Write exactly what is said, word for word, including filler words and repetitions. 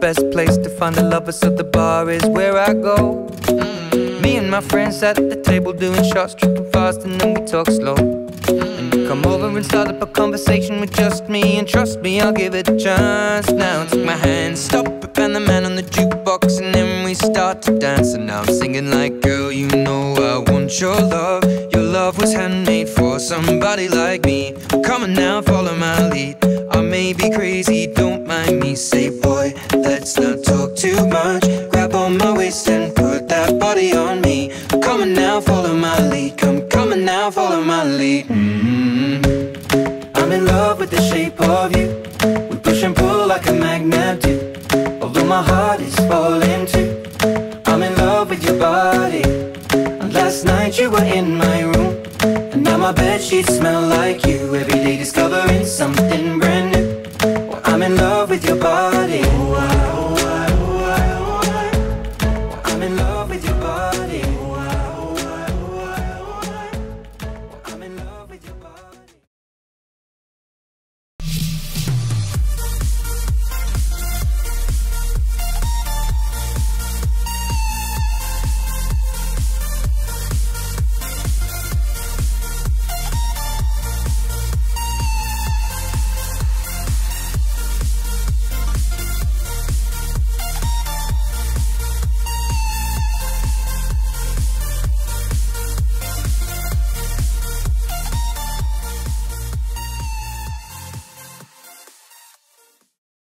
best place to find a lover, so the bar is where I go. mm. Me and my friends sat at the table doing shots, tripping fast, and then we talk slow. And you come over and start up a conversation with just me, and trust me, I'll give it a chance. Now take my hand, stop it, and the man on the jukebox, and then we start to dance. And now I'm singing like, girl, you know I want your love. Your love was handmade for somebody like me. Come on now, follow my lead. I may be crazy, don't mind me. Say, boy, let's not talk too much. Grab on my waist and put that body on me. Come on now, follow my lead. Come, come on now, follow my lead. mm-hmm. I'm in love with the shape of you. We push and pull like a magnet do. Although my heart is falling too, I'm in love with your body. And last night you were in my room, and now my bedsheets smell like you. Every day discovering something brand new. Well, I'm in love with your body. Oh, I